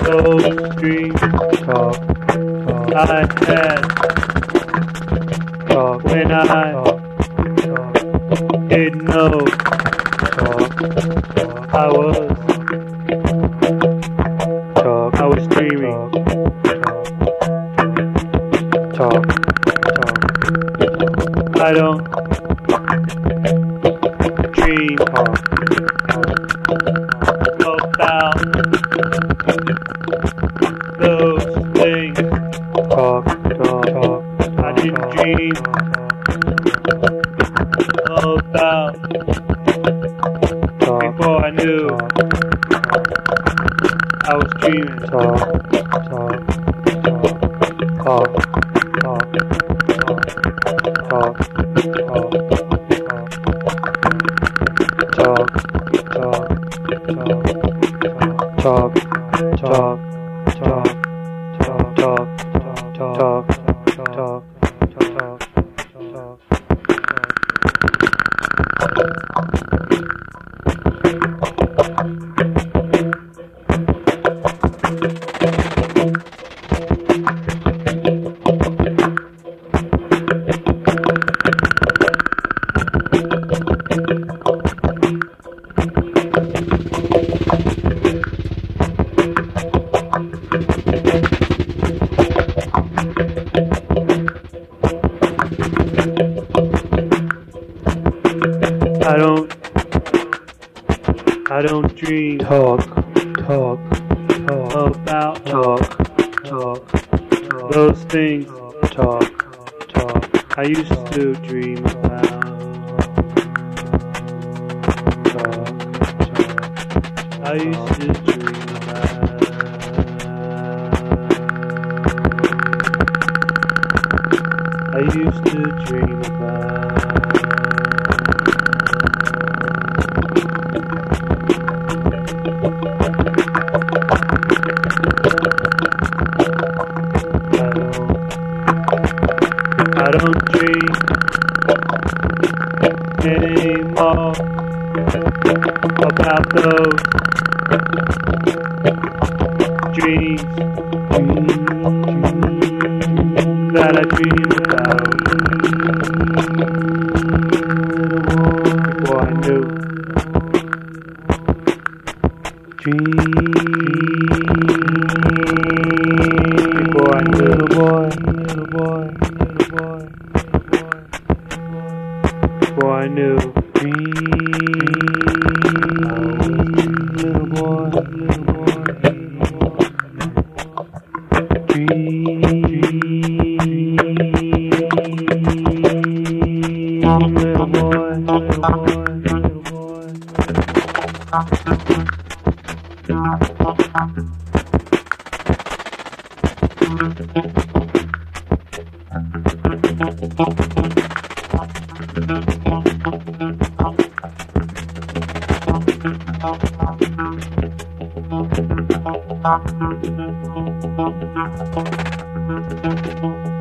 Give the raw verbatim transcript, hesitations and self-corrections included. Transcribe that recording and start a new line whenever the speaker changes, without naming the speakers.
those dreams
talk, talk,
I had
talk,
when I
talk, talk,
didn't know
talk, talk,
I was,
talk,
I was dreaming.
talk, talk,
I don't dream
talk,
about those things.
talk, talk, talk,
I didn't dream about
talk,
before I knew I was dreaming.
talk, talk, talk, talk, talk, talk, talk, talk, talk, talk, talk, talk, talk, talk,
I don't, I don't dream
talk, talk, talk,
about
talk, talk, talk,
those things
talk, talk,
I used to dream about. I used to dream about. I used to dream about. I don't dream anymore about those dreams, dreams that I dream about before I knew. Before I knew.
Little boy, little boy, little boy,
Before I knew.
Little boy, little boy, dream, little boy, little boy, little boy. Thank you.